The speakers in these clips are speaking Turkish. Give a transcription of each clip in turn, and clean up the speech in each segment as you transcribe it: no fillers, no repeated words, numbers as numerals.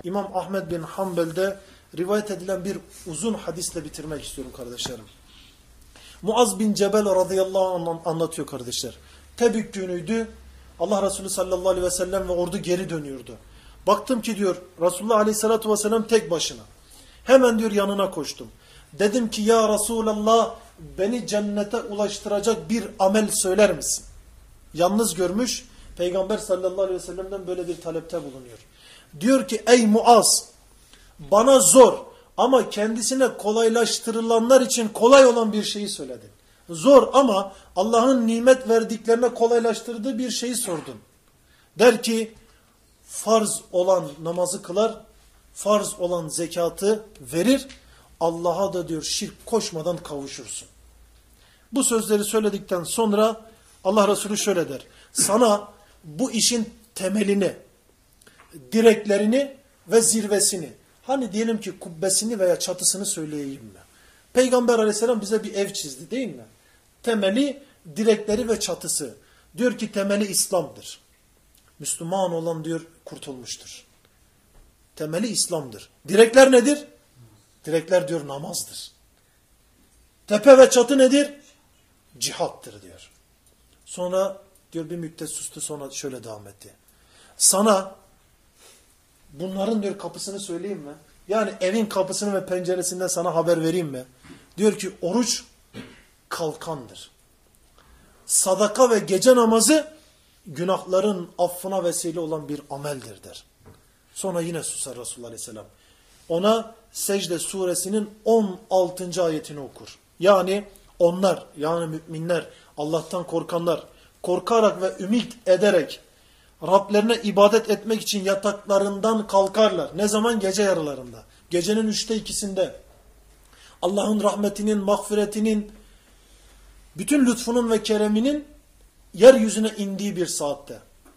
İmam Ahmed bin Hanbel'de rivayet edilen bir uzun hadisle bitirmek istiyorum kardeşlerim. Muaz bin Cebel radıyallahu anh anlatıyor kardeşler. Tebük günüydü. Allah Resulü sallallahu aleyhi ve sellem ve ordu geri dönüyordu. Baktım ki diyor Resulullah aleyhissalatu vesselam tek başına. Hemen diyor yanına koştum. Dedim ki ya Resulallah beni cennete ulaştıracak bir amel söyler misin? Yalnız görmüş Peygamber sallallahu aleyhi ve sellem'den böyle bir talepte bulunuyor. Diyor ki ey Muaz bana zor ama kendisine kolaylaştırılanlar için kolay olan bir şeyi söyledin. Zor ama Allah'ın nimet verdiklerine kolaylaştırdığı bir şeyi sordun. Der ki farz olan namazı kılar, farz olan zekatı verir, Allah'a da diyor şirk koşmadan kavuşursun. Bu sözleri söyledikten sonra Allah Resulü şöyle der. Sana bu işin temelini, direklerini ve zirvesini, hani diyelim ki kubbesini veya çatısını söyleyeyim mi? Peygamber aleyhisselam bize bir ev çizdi değil mi? Temeli, direkleri ve çatısı. Diyor ki temeli İslam'dır. Müslüman olan diyor kurtulmuştur. Temeli İslam'dır. Direkler nedir? Direkler diyor namazdır. Tepe ve çatı nedir? Cihattır diyor. Sonra diyor bir müddet sustu, sonra şöyle devam etti. Sana bunların diyor kapısını söyleyeyim mi? Yani evin kapısını ve penceresinden sana haber vereyim mi? Diyor ki oruç kalkandır. Sadaka ve gece namazı günahların affına vesile olan bir ameldir der. Sonra yine susar Resulullah Aleyhisselam. Ona Secde suresinin 16. ayetini okur. Yani onlar, yani müminler, Allah'tan korkanlar, korkarak ve ümit ederek Rablerine ibadet etmek için yataklarından kalkarlar. Ne zaman? Gece yarılarında. Gecenin 3'te 2'sinde. Allah'ın rahmetinin, mağfiretinin, bütün lütfunun ve kereminin yeryüzüne indiği bir saatte.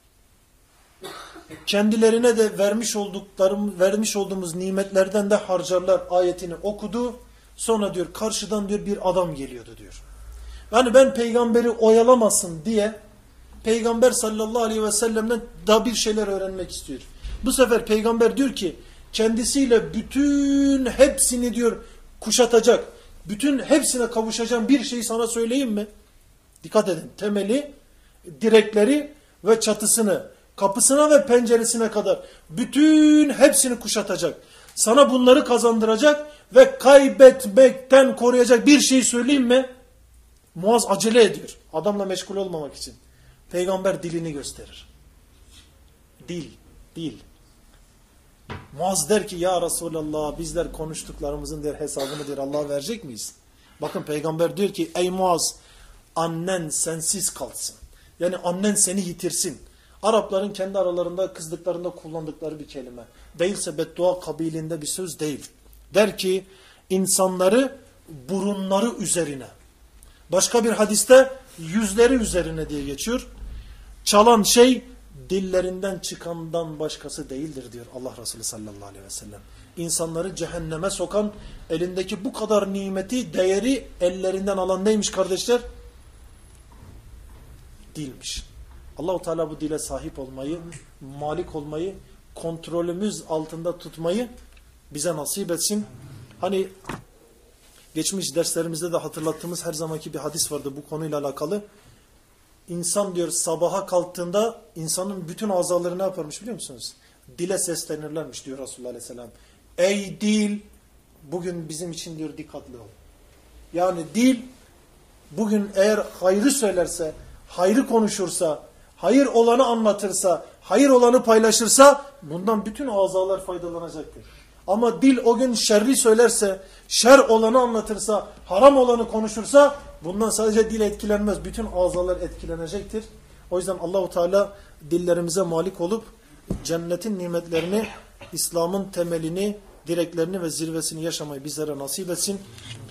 Kendilerine de vermiş olduğumuz nimetlerden de harcarlar ayetini okudu. Sonra diyor karşıdan diyor bir adam geliyordu diyor. Yani ben peygamberi oyalamasın diye Peygamber sallallahu aleyhi ve sellem'den daha bir şeyler öğrenmek istiyor. Bu sefer peygamber diyor ki kendisiyle bütün hepsini diyor kuşatacak, bütün hepsine kavuşacağım bir şeyi sana söyleyeyim mi? Dikkat edin, temeli, direkleri ve çatısını, kapısına ve penceresine kadar bütün hepsini kuşatacak. Sana bunları kazandıracak ve kaybetmekten koruyacak bir şey söyleyeyim mi? Muaz acele ediyor adamla meşgul olmamak için. Peygamber dilini gösterir. Dil. Muaz der ki ya Resulallah bizler konuştuklarımızın der hesabını der Allah'a verecek miyiz? Bakın peygamber diyor ki ey Muaz annen sensiz kalsın. Yani annen seni yitirsin. Arapların kendi aralarında kızdıklarında kullandıkları bir kelime. Değilse beddua kabiliğinde bir söz değil. Der ki insanları burunları üzerine. Başka bir hadiste yüzleri üzerine diye geçiyor. Çalan şey dillerinden çıkandan başkası değildir diyor Allah Resulü sallallahu aleyhi ve sellem. İnsanları cehenneme sokan, elindeki bu kadar nimeti, değeri ellerinden alan neymiş kardeşler? Dilmiş. Allah-u Teala bu dile sahip olmayı, malik olmayı, kontrolümüz altında tutmayı bize nasip etsin. Hani geçmiş derslerimizde de hatırlattığımız her zamanki bir hadis vardı bu konuyla alakalı. İnsan diyor sabaha kalktığında insanın bütün azaları ne yaparmış biliyor musunuz? Dile seslenirlermiş diyor Resulullah Aleyhisselam. Ey dil bugün bizim için diyor dikkatli ol. Yani dil bugün eğer hayrı söylerse, hayrı konuşursa, hayır olanı anlatırsa, hayır olanı paylaşırsa bundan bütün azalar faydalanacaktır. Ama dil o gün şerri söylerse, şer olanı anlatırsa, haram olanı konuşursa bundan sadece dil etkilenmez. Bütün azalar etkilenecektir. O yüzden Allahu Teala dillerimize malik olup cennetin nimetlerini, İslam'ın temelini, direklerini ve zirvesini yaşamayı bizlere nasip etsin.